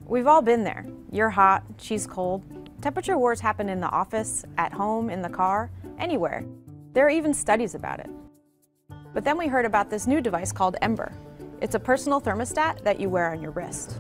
We've all been there. You're hot, she's cold. Temperature wars happen in the office, at home, in the car, anywhere. There are even studies about it. But then we heard about this new device called Embr. It's a personal thermostat that you wear on your wrist.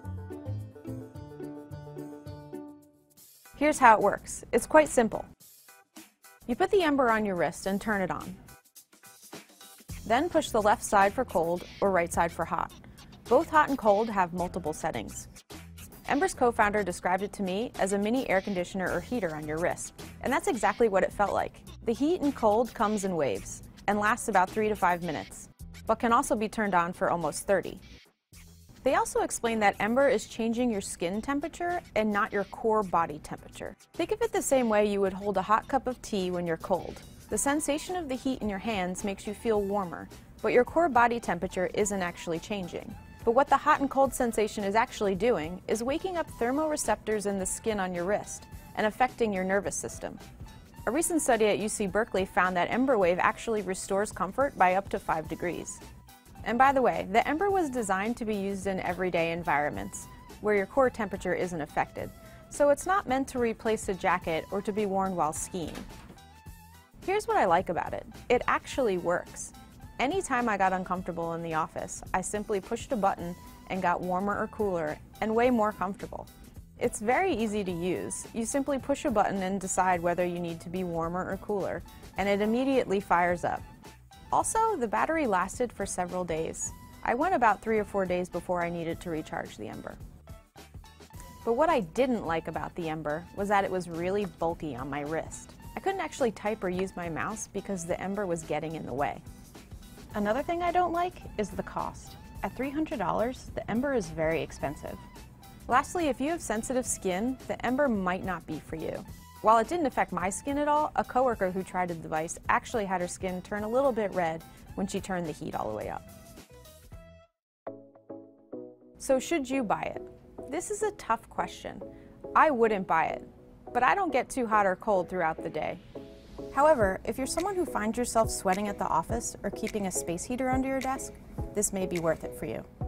Here's how it works. It's quite simple. You put the Embr on your wrist and turn it on. Then push the left side for cold or right side for hot. Both hot and cold have multiple settings. Embr's co-founder described it to me as a mini air conditioner or heater on your wrist, and that's exactly what it felt like. The heat and cold comes in waves and lasts about 3 to 5 minutes, but can also be turned on for almost 30. They also explained that Embr is changing your skin temperature and not your core body temperature. Think of it the same way you would hold a hot cup of tea when you're cold. The sensation of the heat in your hands makes you feel warmer, but your core body temperature isn't actually changing. But what the hot and cold sensation is actually doing is waking up thermoreceptors in the skin on your wrist and affecting your nervous system. A recent study at UC Berkeley found that Embr Wave actually restores comfort by up to 5 degrees. And by the way, the Embr was designed to be used in everyday environments where your core temperature isn't affected, so it's not meant to replace a jacket or to be worn while skiing. Here's what I like about it. It actually works. Anytime I got uncomfortable in the office, I simply pushed a button and got warmer or cooler and way more comfortable. It's very easy to use. You simply push a button and decide whether you need to be warmer or cooler, and it immediately fires up. Also, the battery lasted for several days. I went about 3 or 4 days before I needed to recharge the Embr. But what I didn't like about the Embr was that it was really bulky on my wrist. I couldn't actually type or use my mouse because the Embr was getting in the way. Another thing I don't like is the cost. At $300, the Embr is very expensive. Lastly, if you have sensitive skin, the Embr might not be for you. While it didn't affect my skin at all, a coworker who tried the device actually had her skin turn a little bit red when she turned the heat all the way up. So should you buy it? This is a tough question. I wouldn't buy it, but I don't get too hot or cold throughout the day. However, if you're someone who finds yourself sweating at the office or keeping a space heater under your desk, this may be worth it for you.